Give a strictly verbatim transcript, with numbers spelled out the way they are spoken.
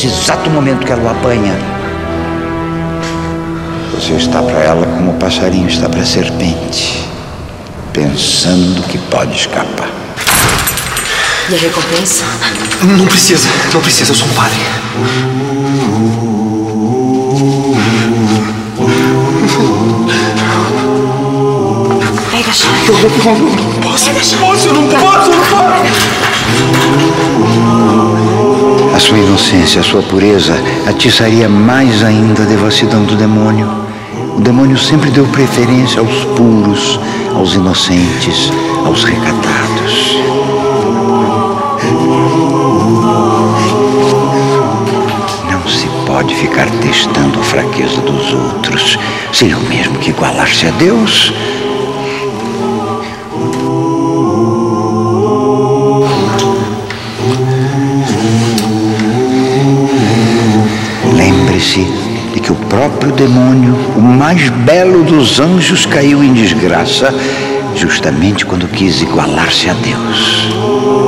nesse exato momento que ela o apanha. Você está para ela como o passarinho está para a serpente, pensando que pode escapar. E a recompensa? Não precisa, não precisa, eu sou um padre. Pega a chave. Eu não, não, não posso. Pega a chave. Posso, eu não posso, eu não posso. A sua inocência, a sua pureza atiçaria mais ainda a devassidão do demônio. O demônio sempre deu preferência aos puros, aos inocentes, aos recatados. Não se pode ficar testando a fraqueza dos outros. Seria o mesmo que igualar-se a Deus. Lembre-se de que o próprio demônio, o mais belo dos anjos, caiu em desgraça justamente quando quis igualar-se a Deus.